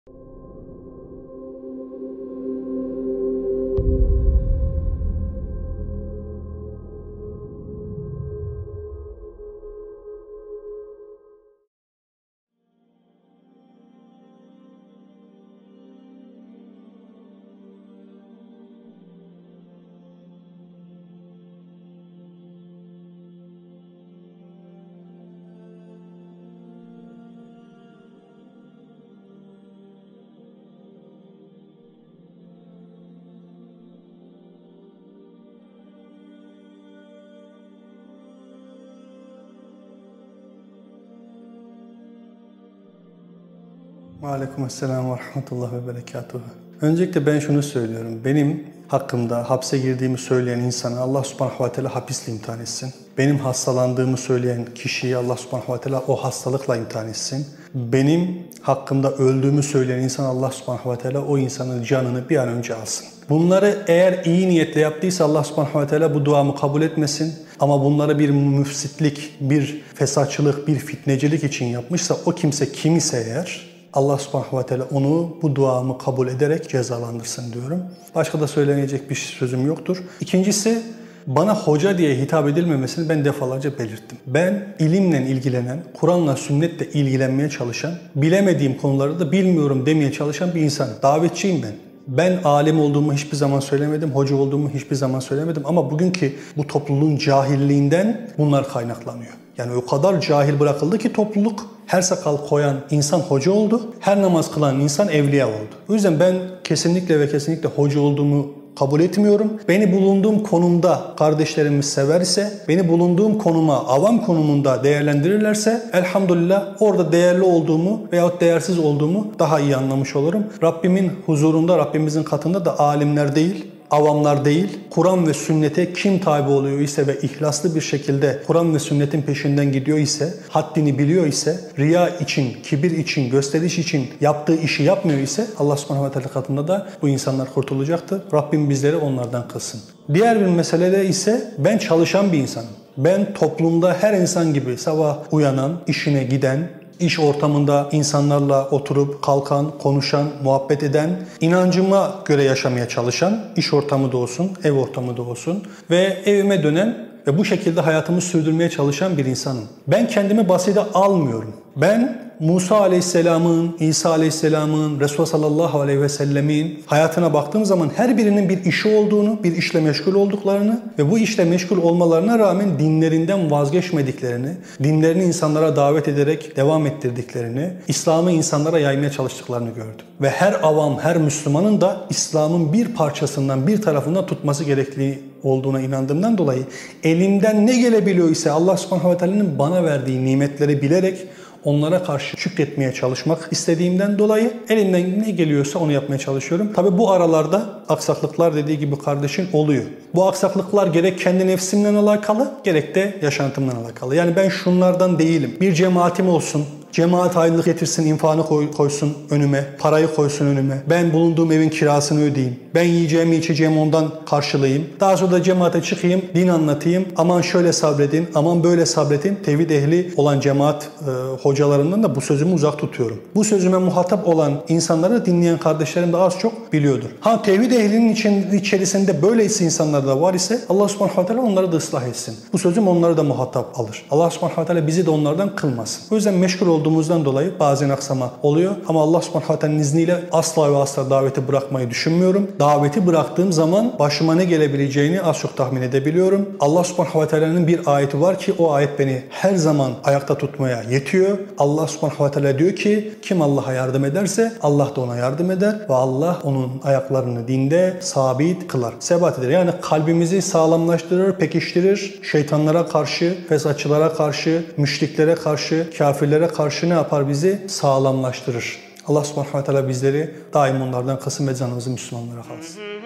Aleykümselam ve rahmetullah ve berekatuhu. Öncelikle ben şunu söylüyorum. Benim hakkımda hapse girdiğimi söyleyen insana Allah subhanahu ve teala hapisle imtihan etsin. Benim hastalandığımı söyleyen kişiyi Allah subhanahu ve teala o hastalıkla imtihan etsin. Benim hakkımda öldüğümü söyleyen insan Allah subhanahu ve teala o insanın canını bir an önce alsın. Bunları eğer iyi niyetle yaptıysa Allah subhanahu ve teala bu duamı kabul etmesin. Ama bunları bir müfsitlik, bir fesatçılık, bir fitnecilik için yapmışsa o kimse kim ise eğer Allah subhanahu ve teala onu bu duamı kabul ederek cezalandırsın diyorum. Başka da söylenecek bir sözüm yoktur. İkincisi, bana hoca diye hitap edilmemesini ben defalarca belirttim. Ben ilimle ilgilenen, Kur'an'la, sünnetle ilgilenmeye çalışan, bilemediğim konuları da bilmiyorum demeye çalışan bir insanım. Davetçiyim ben. Ben alim olduğumu hiçbir zaman söylemedim, hoca olduğumu hiçbir zaman söylemedim ama bugünkü bu topluluğun cahilliğinden bunlar kaynaklanıyor. Yani o kadar cahil bırakıldı ki topluluk, her sakal koyan insan hoca oldu, her namaz kılan insan evliya oldu. O yüzden ben kesinlikle ve kesinlikle hoca olduğumu kabul etmiyorum. Beni bulunduğum konumda kardeşlerimiz sever ise, beni bulunduğum konuma, avam konumunda değerlendirirlerse elhamdülillah orada değerli olduğumu veyahut değersiz olduğumu daha iyi anlamış olurum. Rabbimin huzurunda, Rabbimizin katında da alimler değil, avamlar değil, Kur'an ve sünnete kim tabi oluyor ise ve ihlaslı bir şekilde Kur'an ve sünnetin peşinden gidiyor ise, haddini biliyor ise, riya için, kibir için, gösteriş için yaptığı işi yapmıyor ise Allah subhanahu ve teala katında da bu insanlar kurtulacaktır. Rabbim bizleri onlardan kılsın. Diğer bir meselede ise ben çalışan bir insanım. Ben toplumda her insan gibi sabah uyanan, işine giden, İş ortamında insanlarla oturup kalkan, konuşan, muhabbet eden, inancıma göre yaşamaya çalışan, iş ortamı da olsun, ev ortamı da olsun ve evime dönen ve bu şekilde hayatımı sürdürmeye çalışan bir insanım. Ben kendimi basite almıyorum. Ben Musa Aleyhisselam'ın, İsa Aleyhisselam'ın, Resulullah sallallahu aleyhi ve sellemin hayatına baktığım zaman her birinin bir işi olduğunu, bir işle meşgul olduklarını ve bu işle meşgul olmalarına rağmen dinlerinden vazgeçmediklerini, dinlerini insanlara davet ederek devam ettirdiklerini, İslam'ı insanlara yaymaya çalıştıklarını gördüm. Ve her avam, her Müslümanın da İslam'ın bir parçasından, bir tarafından tutması gerektiği olduğuna inandığımdan dolayı elimden ne gelebiliyor ise Allah subhanahu ve teala'nın bana verdiği nimetleri bilerek onlara karşı şükretmeye çalışmak istediğimden dolayı elimden ne geliyorsa onu yapmaya çalışıyorum. Tabi bu aralarda aksaklıklar dediği gibi kardeşin oluyor. Bu aksaklıklar gerek kendi nefsimle alakalı gerek de yaşantımla alakalı. Yani ben şunlardan değilim. Bir cemaatim olsun. Cemaat ayrılık getirsin, infağını koysun önüme, parayı koysun önüme. Ben bulunduğum evin kirasını ödeyeyim. Ben yiyeceğimi içeceğimi ondan karşılayayım. Daha sonra da cemaate çıkayım, din anlatayım. Aman şöyle sabredin, aman böyle sabredin. Tevhid ehli olan cemaat hocalarından da bu sözümü uzak tutuyorum. Bu sözüme muhatap olan insanları dinleyen kardeşlerim de az çok biliyordur. Ha tevhid ehlinin içerisinde böyleyse insanlar da var ise Allah subhanahu wa ta'ala onları da ıslah etsin. Bu sözüm onları da muhatap alır. Allah subhanahu wa ta'ala bizi de onlardan kılmasın. O yüzden meşgul olduğumuzdan dolayı bazen aksama oluyor. Ama Allah subhanahu wa ta'ala'nın izniyle asla ve asla daveti bırakmayı düşünmüyorum. Daveti bıraktığım zaman başıma ne gelebileceğini az çok tahmin edebiliyorum. Allah subhanahu wa ta'ala'nın bir ayeti var ki o ayet beni her zaman ayakta tutmaya yetiyor. Allah subhanahu wa ta'ala diyor ki kim Allah'a yardım ederse Allah da ona yardım eder ve Allah onun ayaklarını dinde sabit kılar. Sebat eder. Yani kalbimizi sağlamlaştırır, pekiştirir. Şeytanlara karşı, fesatçılara karşı, müşriklere karşı, kafirlere karşı ne yapar bizi? Sağlamlaştırır. Allah subhanahu wa ta'ala bizleri daim onlardan kılsın ve canımızı Müslümanlara kalsın.